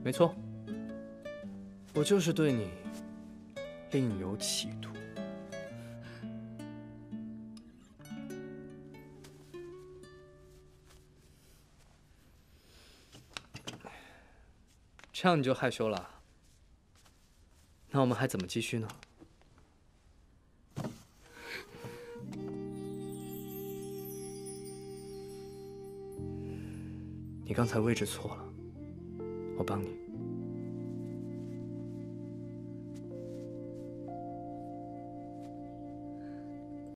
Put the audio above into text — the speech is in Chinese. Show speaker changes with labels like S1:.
S1: 没错，我就是对你另有企图。这样你就害羞了？那我们还怎么继续呢？你刚才位置错了，我帮你。